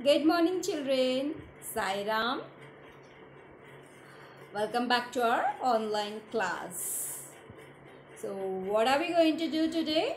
Good morning, children. Sai Ram. Welcome back to our online class. So, what are we going to do today?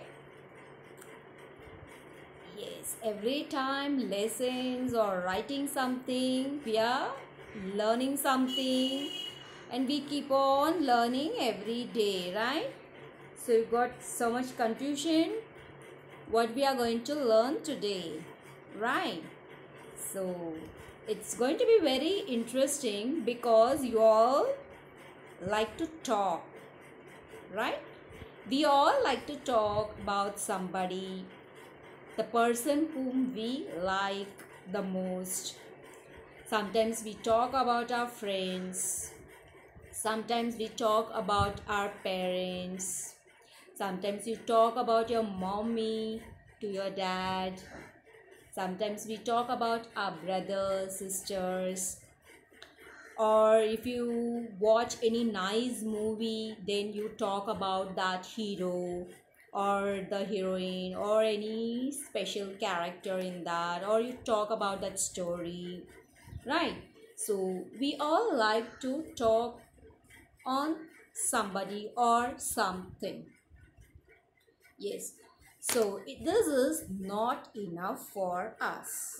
Yes, every time lessons or writing something, we are learning something and we keep on learning every day, right? So, you got so much confusion what we are going to learn today, right? So it's going to be very interesting because you all like to talk, right? We all like to talk about somebody, the person whom we like the most. Sometimes we talk about our friends. Sometimes we talk about our parents. Sometimes you talk about your mommy to your dad. Sometimes we talk about our brothers, sisters, or if you watch any nice movie, then you talk about that hero or the heroine or any special character in that, or you talk about that story, right? So we all like to talk on somebody or something. Yes. So this is not enough for us.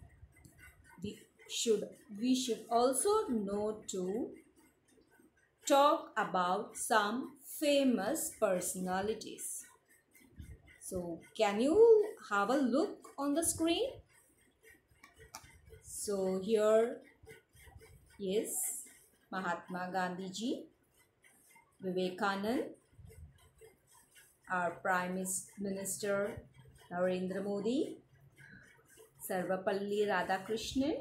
We should also know to talk about some famous personalities. So can you have a look on the screen? So here is Mahatma Gandhi ji, Vivekanand, our Prime Minister Narendra Modi, Sarvapalli Radhakrishnan.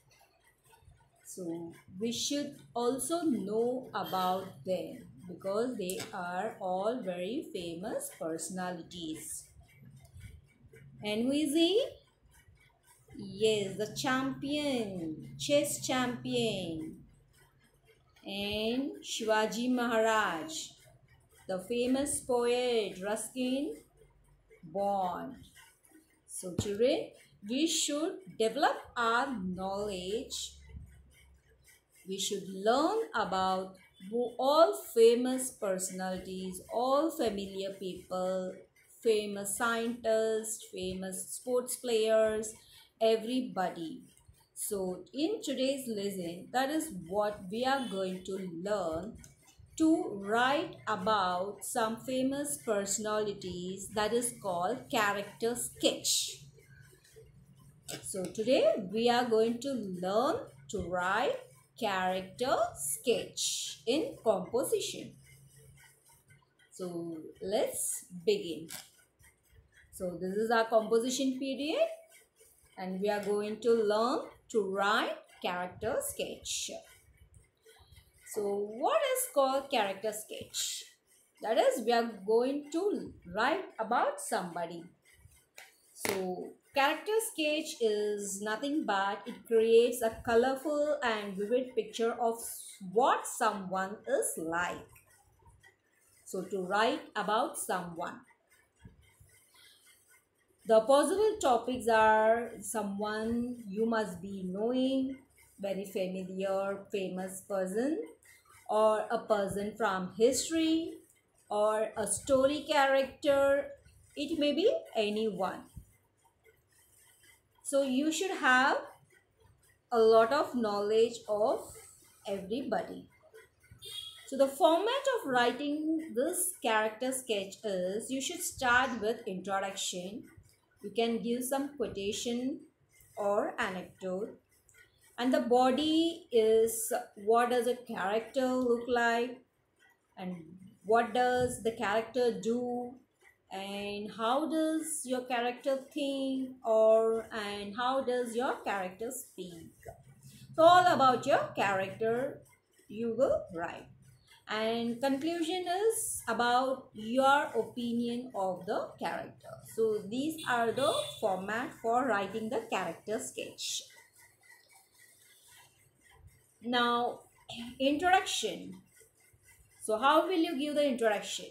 So we should also know about them because they are all very famous personalities. And who is he? Yes, the champion, chess champion. And Shivaji Maharaj, the famous poet Ruskin Bond. So children, we should develop our knowledge. We should learn about all famous personalities, all familiar people, famous scientists, famous sports players, everybody. So in today's lesson, that is what we are going to learn, to write about some famous personalities, that is called character sketch. So today we are going to learn to write character sketch in composition. So let's begin. So this is our composition period and we are going to learn to write character sketch. So what is called character sketch? That is, we are going to write about somebody. So character sketch is nothing but it creates a colorful and vivid picture of what someone is like. So to write about someone, the possible topics are someone you must be knowing, very familiar, famous person, or a person from history, or a story character. It may be anyone. So you should have a lot of knowledge of everybody. So the format of writing this character sketch is, you should start with introduction. You can give some quotation or anecdote. And the body is, what does a character look like and what does the character do and how does your character think, or and how does your character speak. So all about your character you will write. And conclusion is about your opinion of the character. So these are the format for writing the character sketch. Now, introduction. So how will you give the introduction?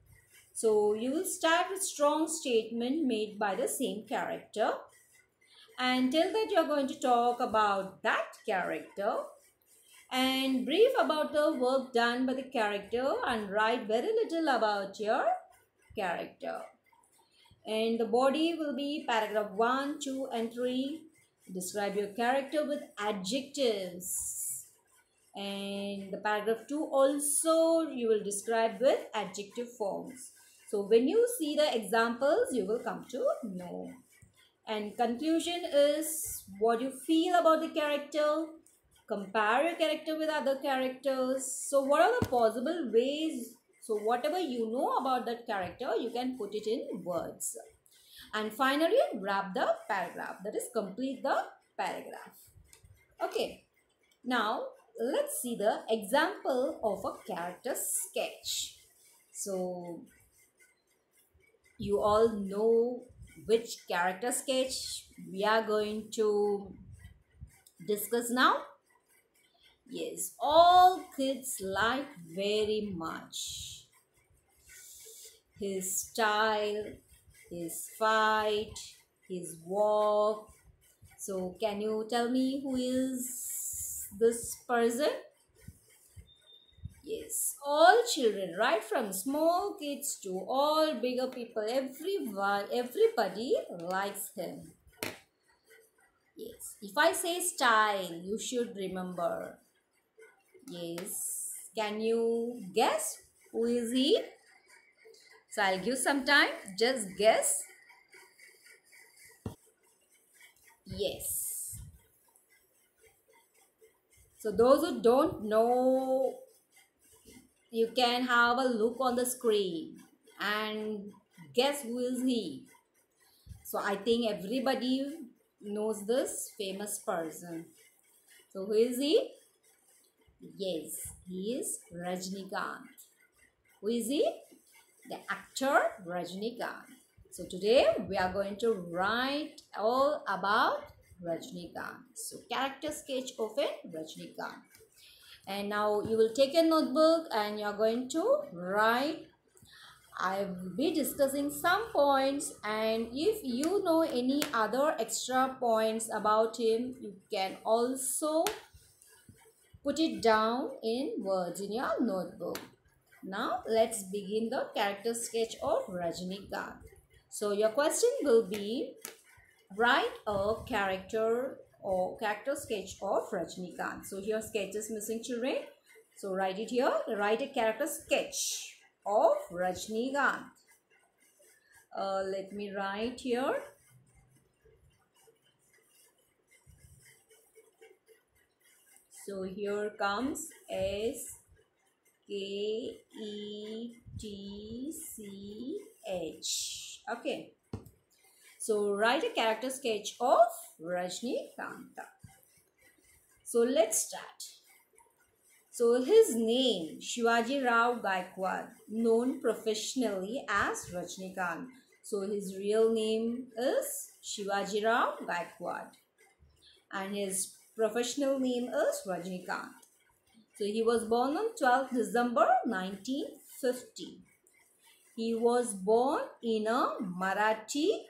So you will start with strong statement made by the same character. And till that, you're going to talk about that character and brief about the work done by the character and write very little about your character. And the body will be paragraph 1, 2, and 3. Describe your character with adjectives. And the paragraph 2 also you will describe with adjective forms. So when you see the examples, you will come to know. And conclusion is what you feel about the character. Compare your character with other characters. So what are the possible ways? So whatever you know about that character, you can put it in words. And finally, wrap the paragraph. That is, complete the paragraph. Okay. Now, let's see the example of a character sketch. So, you all know which character sketch we are going to discuss now. Yes, all kids like very much his style, his fight, his walk. So, can you tell me who is this person? Yes, all children, right from small kids to all bigger people, everyone, everybody likes him. Yes, if I say style, you should remember. Yes, can you guess who is he? So I'll give some time, just guess. Yes. So those who don't know, you can have a look on the screen and guess who is he. So I think everybody knows this famous person. So who is he? Yes, he is Rajnikant. Who is he? The actor Rajnikant. So today we are going to write all about Rajnikant. So character sketch of a Rajnikant. And now you will take a notebook and you are going to write. I will be discussing some points, and if you know any other extra points about him, you can also put it down in words in your notebook. Now let's begin the character sketch of Rajnikant. So your question will be, write a character or character sketch of Rajnikant. So here sketch is missing, children. So write it here. Write a character sketch of Rajnikant. Let me write here. So here comes Sketch. Okay. So write a character sketch of Rajnikanta. So let's start. So his name, Shivaji Rao Gaikwad, known professionally as Rajnikant. So his real name is Shivaji Rao Gaikwad and his professional name is Rajnikant. So he was born on 12th December 1950. He was born in a Marathi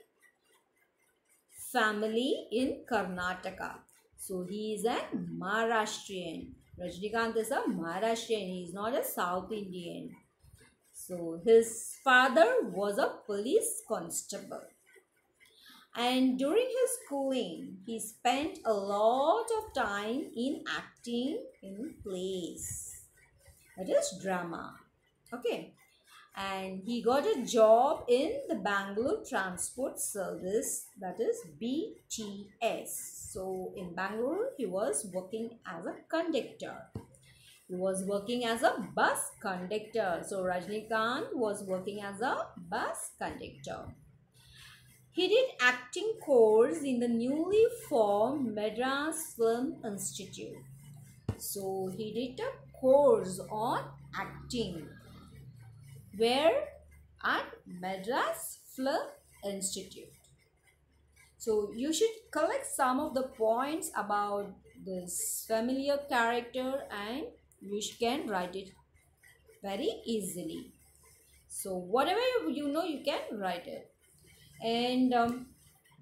family in Karnataka. So he is a Maharashtrian. Rajnikant is a Maharashtrian. He is not a South Indian. So his father was a police constable. And during his schooling, he spent a lot of time in acting in plays. That is drama. Okay. And he got a job in the Bangalore Transport Service, that is BTS. So in Bangalore, he was working as a conductor. He was working as a bus conductor. So Rajnikant was working as a bus conductor. He did acting course in the newly formed Madras Film Institute. So he did a course on acting. Where? At Madras Film Institute. So you should collect some of the points about this familiar character and you can write it very easily. So whatever you know, you can write it. And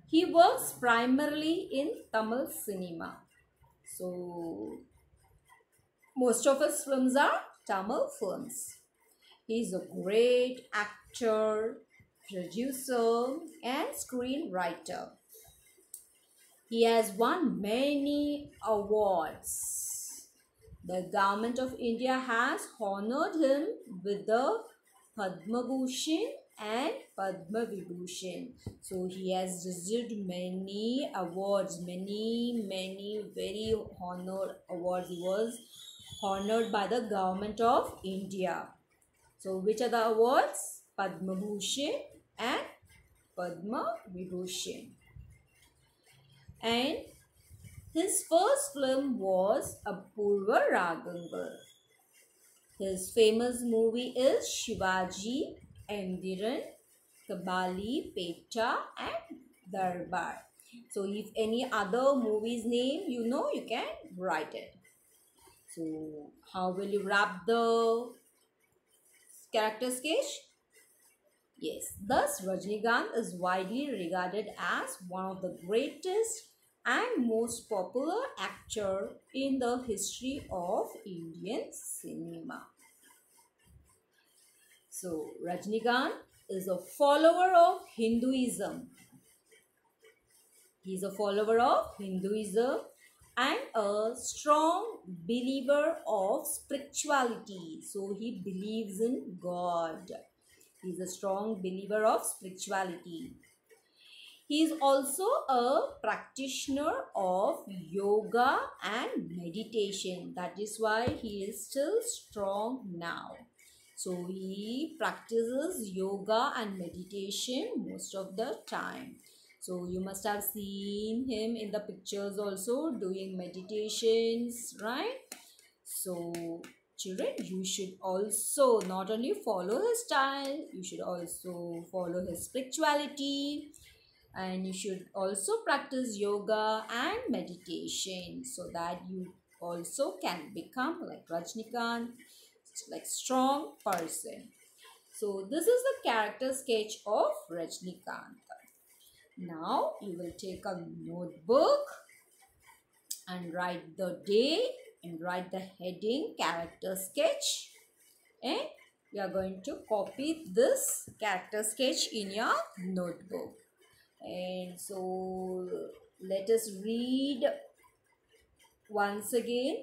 He works primarily in Tamil cinema. So most of his films are Tamil films. He is a great actor, producer, and screenwriter. He has won many awards. The government of India has honored him with the Padma Bhushan and Padma Vibhushan. So he has received many awards, many very honored awards. He was honored by the government of India. So which are the awards? Padma Bhushan and Padma Vibhushan. And his first film was Apurva Ragangal. His famous movie is Shivaji, Endiran, Kabali, Peta and Darbar. So if any other movie's name you know, you can write it. So how will you wrap the character sketch? Yes, thus Rajnikant is widely regarded as one of the greatest and most popular actor in the history of Indian cinema. So Rajnikant is a follower of Hinduism. He is a follower of Hinduism and a strong believer of spirituality. So he believes in God. He is a strong believer of spirituality. He is also a practitioner of yoga and meditation. That is why he is still strong now. So he practices yoga and meditation most of the time. So you must have seen him in the pictures also doing meditations, right? So children, you should also not only follow his style, you should also follow his spirituality, and you should also practice yoga and meditation so that you also can become like Rajnikant, like strong person. So this is the character sketch of Rajnikant. Now you will take a notebook and write the day and write the heading character sketch, and you are going to copy this character sketch in your notebook. And so let us read once again.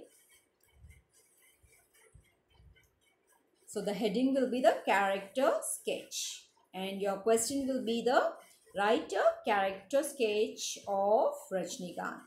So the heading will be the character sketch, and your question will be the write a character sketch of Rajnikant.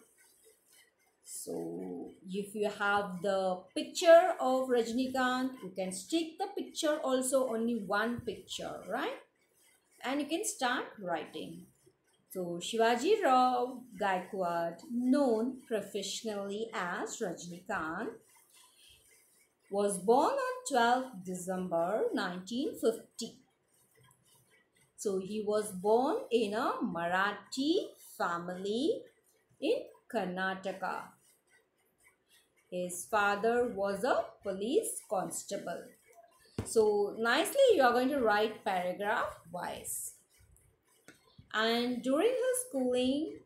So if you have the picture of Rajnikant, you can stick the picture also, only one picture, right? And you can start writing. So Shivaji Rao Gaikwad, known professionally as Rajnikant, was born on 12th December 1950. So he was born in a Marathi family in Karnataka. His father was a police constable. So nicely you are going to write paragraph wise. And during his schooling,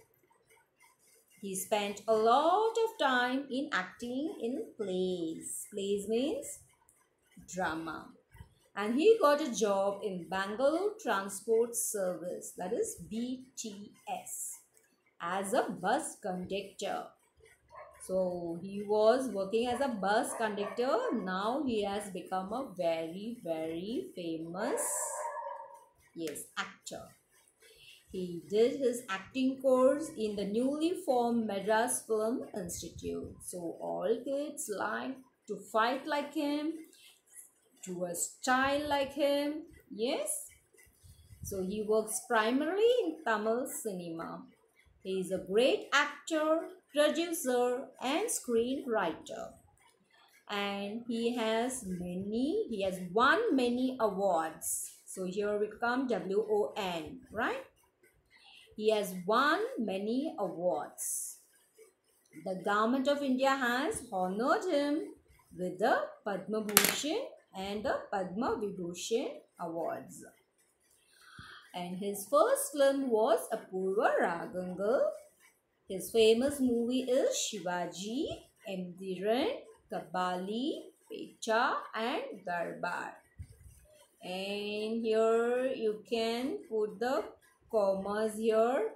he spent a lot of time in acting in plays. Plays means drama. And he got a job in Bangalore Transport Service, that is BTS, as a bus conductor. So he was working as a bus conductor. Now he has become a very famous, yes, actor. He did his acting course in the newly formed Madras Film Institute. So all kids like to fight like him, to a style like him. Yes. So he works primarily in Tamil cinema. He is a great actor, producer and screenwriter. And he has won many awards. So here we come WON, right? He has won many awards. The government of India has honored him with the Padma Bhushan and the Padma Vibhushan awards. and his first film was Apurva Ragangal. His famous movie is Shivaji, Emdiran, Kabali, Pecha and Darbar. And here you can put the commas here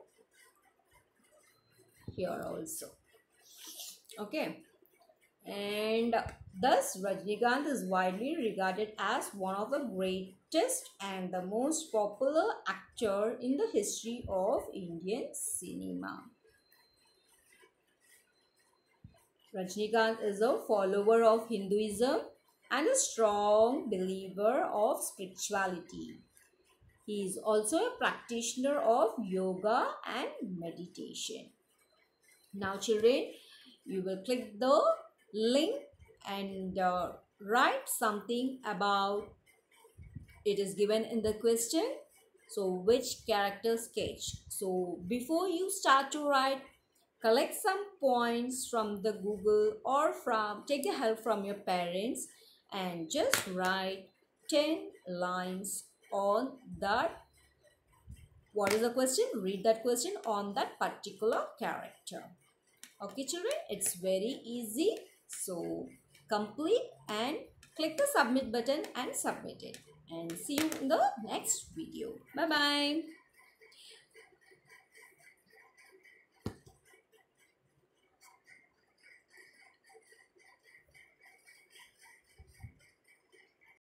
also. Okay. And thus Rajnikant is widely regarded as one of the greatest and the most popular actor in the history of Indian cinema. Rajnikant is a follower of Hinduism and a strong believer of spirituality. He is also a practitioner of yoga and meditation. Now children, you will click the link and write something about it is given in the question. So which character sketch? So before you start to write, collect some points from the Google or take the help from your parents and just write 10 lines on that. What is the question? Read that question on that particular character. Okay children, it's very easy. So complete and click the submit button and submit it. And see you in the next video. Bye bye.